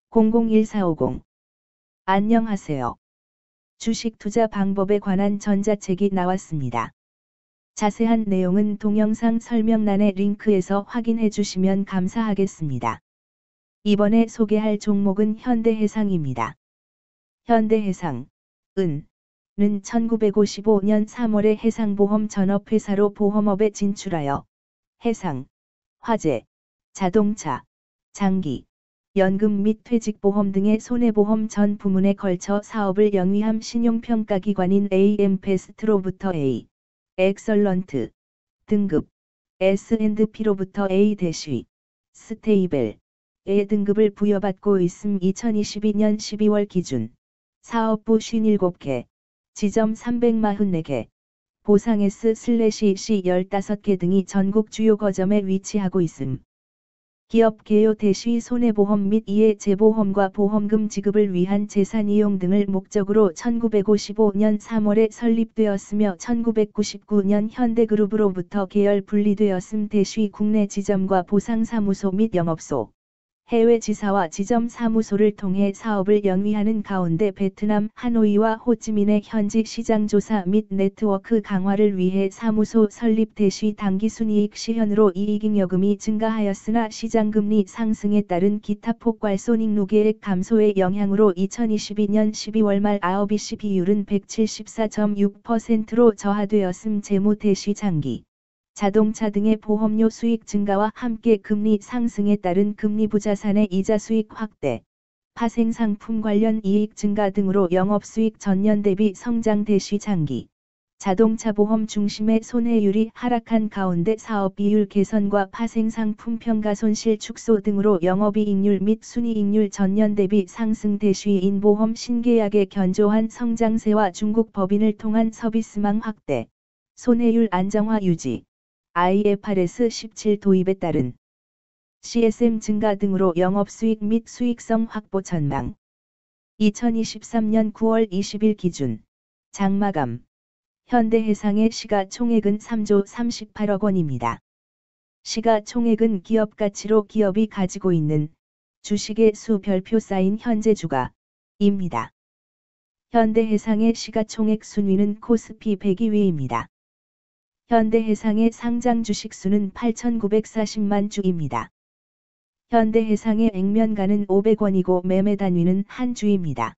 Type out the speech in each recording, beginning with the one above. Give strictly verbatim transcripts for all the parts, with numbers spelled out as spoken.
공공일사오공. 안녕하세요. 주식 투자 방법에 관한 전자책이 나왔습니다. 자세한 내용은 동영상 설명란의 링크에서 확인해 주시면 감사하겠습니다. 이번에 소개할 종목은 현대해상입니다. 현대해상, 은, 는 천구백오십오 년 삼월에 해상보험 전업회사로 보험업에 진출하여 해상, 화재, 자동차, 장기, 연금 및 퇴직보험 등의 손해보험 전 부문에 걸쳐 사업을 영위함. 신용평가기관인 에이엠베스트로부터 A, 엑설런트, 등급, 에스 앤드 피로부터 A-, 스테이블, 의 등급을 부여받고 있음. 이천이십이 년 십이월 기준, 사업부 오십칠 개, 지점 삼백사십사 개, 보상 S/씨 십오 개 등이 전국 주요 거점에 위치하고 있음. 기업 개요 대시 손해보험 및 이해 재보험과 보험금 지급을 위한 재산 이용 등을 목적으로 천구백오십오 년 삼월에 설립되었으며 천구백구십구 년 현대그룹으로부터 계열 분리되었음. 대시 국내 지점과 보상사무소 및 영업소, 해외 지사와 지점 사무소를 통해 사업을 영위하는 가운데 베트남 하노이와 호찌민의 현지 시장 조사 및 네트워크 강화를 위해 사무소 설립. 대시 당기순이익 시현으로 이익잉여금이 증가하였으나 시장금리 상승에 따른 기타 폭발손익 누계액 감소의 영향으로 이천이십이 년 십이월 말 아웃이씨 비율은 백칠십사 점 육 퍼센트로 저하되었음. 재무 대시 장기, 자동차 등의 보험료 수익 증가와 함께 금리 상승에 따른 금리부자산의 이자 수익 확대, 파생상품 관련 이익 증가 등으로 영업수익 전년 대비 성장. 대시 장기, 자동차 보험 중심의 손해율이 하락한 가운데 사업비율 개선과 파생상품 평가손실 축소 등으로 영업이익률 및 순이익률 전년 대비 상승. 대시 인보험 신계약의 견조한 성장세와 중국 법인을 통한 서비스망 확대, 손해율 안정화 유지, 아이에프아르에스 십칠 도입에 따른 씨에스엠 증가 등으로 영업수익 및 수익성 확보 전망. 이천이십삼 년 구월 이십일 기준, 장마감, 현대해상의 시가총액은 삼조 삼십팔억 원입니다. 시가총액은 기업가치로 기업이 가지고 있는 주식의 수 별표 쌓인 현재 주가입니다. 현대해상의 시가총액 순위는 코스피 백 위 위입니다. 현대해상의 상장 주식수는 팔천구백사십만 주입니다. 현대해상의 액면가는 오백 원이고 매매 단위는 한 주입니다.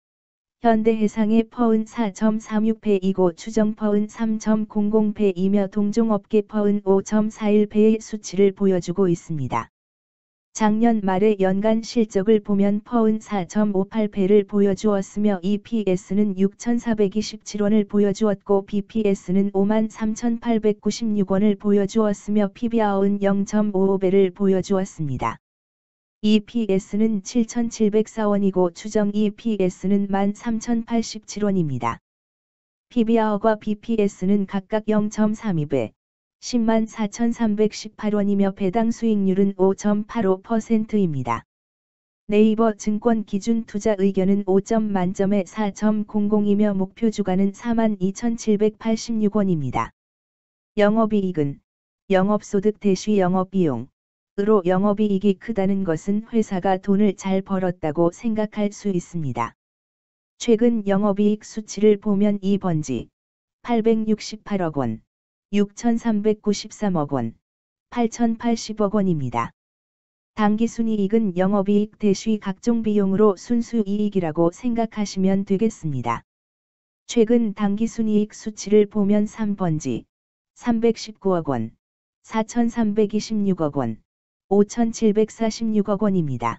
현대해상의 퍼은 사 점 삼육 배이고 추정 퍼은 삼 점 공공 배이며 동종업계 퍼은 오 점 사일 배의 수치를 보여주고 있습니다. 작년 말의 연간 실적을 보면 퍼은 사 점 오팔 배를 보여주었으며 이피에스는 육천사백이십칠 원을 보여주었고 비피에스는 오만 삼천팔백구십육 원을 보여주었으며 피비알은 영 점 오오 배를 보여주었습니다. 이피에스는 칠천칠백사 원이고 추정 이피에스는 만 삼천팔십칠 원입니다. 피비알과 비피에스는 각각 영 점 삼이 배, 십만 사천삼백십팔 원이며 배당 수익률은 오 점 팔오 퍼센트입니다. 네이버 증권 기준 투자 의견은 오 점 만점에 사 점 공공이며 목표 주가는 사만 이천칠백팔십육 원입니다. 영업이익은 영업소득 대시 영업비용 으로 영업이익이 크다는 것은 회사가 돈을 잘 벌었다고 생각할 수 있습니다. 최근 영업이익 수치를 보면 이 번지 팔백육십팔억 원, 육천삼백구십삼억 원, 팔천팔십억 원입니다. 당기순이익은 영업이익 대시 각종 비용으로 순수이익이라고 생각하시면 되겠습니다. 최근 당기순이익 수치를 보면 삼 번지 삼백십구억 원, 사천삼백이십육억 원, 오천칠백사십육억 원입니다.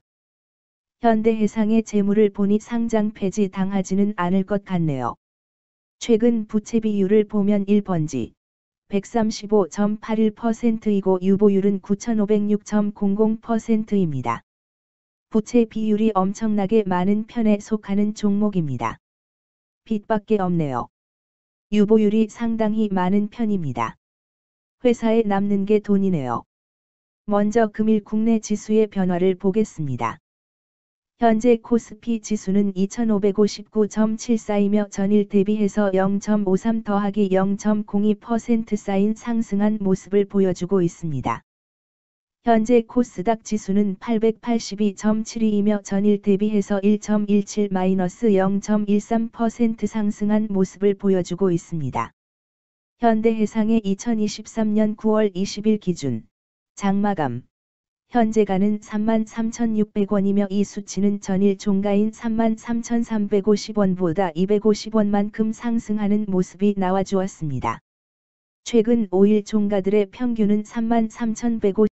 현대해상의 재물을 보니 상장 폐지 당하지는 않을 것 같네요. 최근 부채 비율을 보면 일 번지 백삼십오 점 팔일 퍼센트이고 유보율은 구천오백육 점 공공 퍼센트입니다. 부채 비율이 엄청나게 많은 편에 속하는 종목입니다. 빚밖에 없네요. 유보율이 상당히 많은 편입니다. 회사에 남는 게 돈이네요. 먼저 금일 국내 지수의 변화를 보겠습니다. 현재 코스피 지수는 이천오백오십구 점 칠사이며 전일 대비해서 영 점 오삼 더하기 영 점 공이 퍼센트 쌓인 상승한 모습을 보여주고 있습니다. 현재 코스닥 지수는 팔백팔십이 점 칠이이며 전일 대비해서 일 점 일칠 마이너스 영 점 일삼 퍼센트 상승한 모습을 보여주고 있습니다. 현대해상의 이천이십삼년 구월 이십일 기준 장마감 현재가는 삼만 삼천육백 원이며 이 수치는 전일 종가인 삼만 삼천삼백오십 원보다 이백오십 원만큼 상승하는 모습이 나와주었습니다. 최근 오 일 종가들의 평균은 삼만 삼천백오십